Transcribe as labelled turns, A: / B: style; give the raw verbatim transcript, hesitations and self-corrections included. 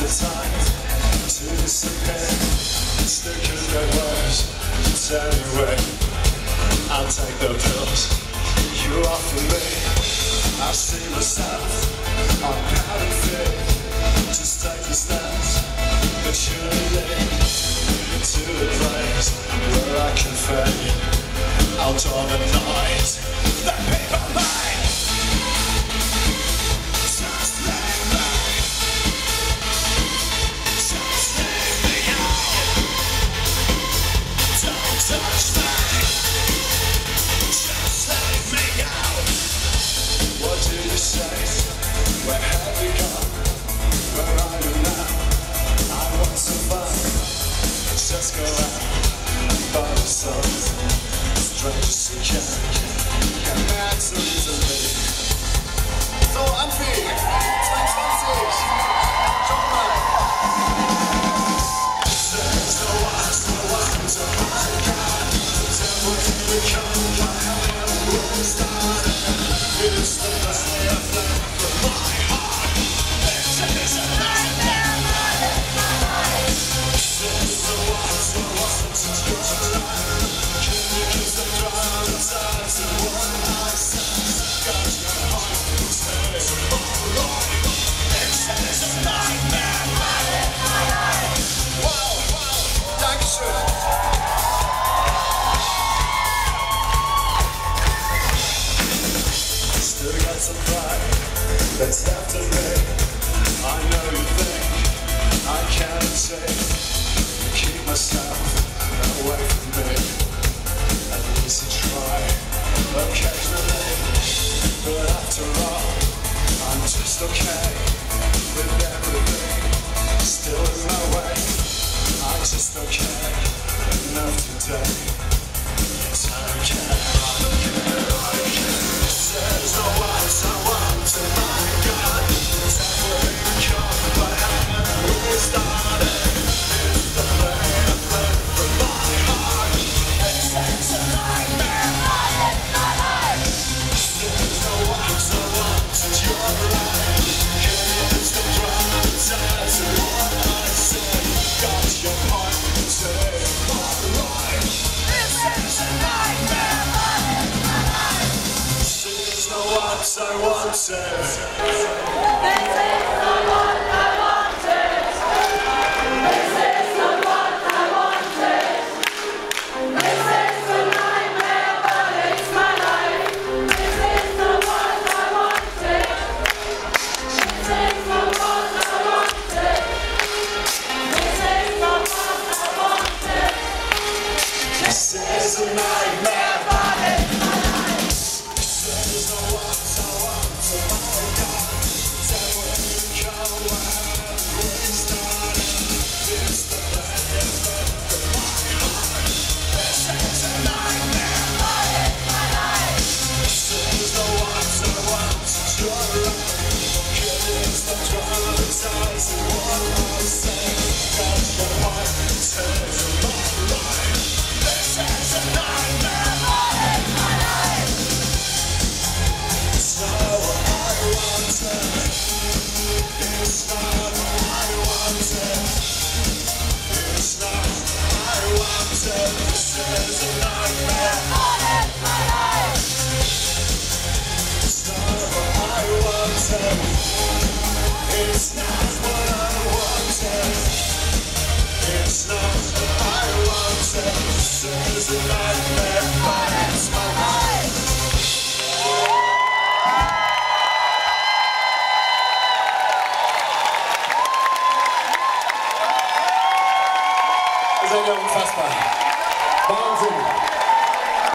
A: time to disappear. Still could get worse. Anyway, I'll take the pills you offer me. I see myself, I'm proud and fit. Just take the steps that should lead to the place where I can fade out all the noise that people make. Just leave me, just leave me out. Don't touch me, just leave me out. What do you say? Where have you gone? Where are you now? I want some fun. Just go out by the sun. Strange as you can. Get mad so easily. So Anfi, zweiundzwanzig. Schau mal. There's no one, no one to my God. Tell what you become, my hell will start. It's the best way I fly from my heart. This is a nightmare. There's no one, no one to your time. Can you kiss the drum and dance to what I said? Got your heart, stay alright. This is a nightmare. Wow, wow, Dankeschön. Still got some pride that's left in me. I know you think I can't take. Keep myself away from me. At least I try occasionally. But after all, I'm just okay with everything still in my way. I'm just okay enough today. Yes, I don't care, I don't care, I don't care. There's no one, no one to my God. That's where we come, but how we started. It's the play I play from my heart. This is a nightmare. There's no one, no one to your right. Can you miss the drum and dance to what I say? Got your heart, say alright. This is a nightmare. There's no one I want to. This is the one.